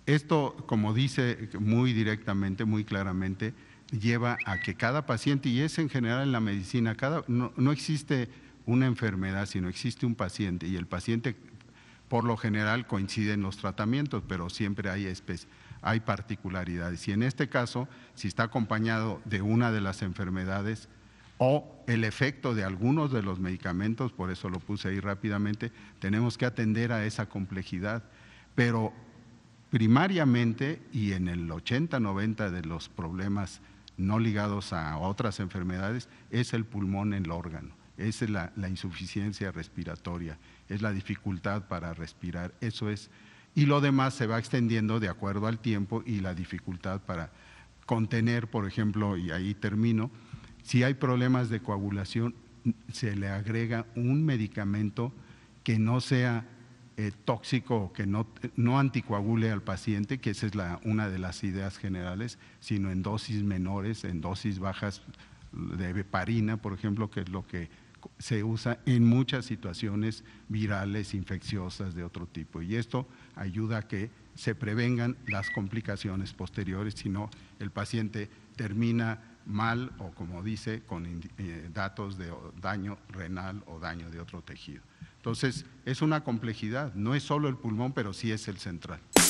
Esto, como dice muy directamente, muy claramente, lleva a que cada paciente, y es en general en la medicina, no existe una enfermedad, sino existe un paciente, y el paciente por lo general coinciden los tratamientos, pero siempre hay particularidades. Y en este caso, si está acompañado de una de las enfermedades o el efecto de algunos de los medicamentos, por eso lo puse ahí rápidamente, tenemos que atender a esa complejidad. Pero primariamente, y en el 80-90 de los problemas no ligados a otras enfermedades, es el pulmón el órgano, es la insuficiencia respiratoria, es la dificultad para respirar, eso es. Y lo demás se va extendiendo de acuerdo al tiempo y la dificultad para contener, por ejemplo, y ahí termino, si hay problemas de coagulación, se le agrega un medicamento que no sea tóxico, que no anticoagule al paciente, que esa es una de las ideas generales, sino en dosis menores, en dosis bajas de heparina, por ejemplo, que es lo que se usa en muchas situaciones virales, infecciosas de otro tipo. Y esto ayuda a que se prevengan las complicaciones posteriores, si no el paciente termina mal o, como dice, con datos de daño renal o daño de otro tejido. Entonces, es una complejidad, no es solo el pulmón, pero sí es el central.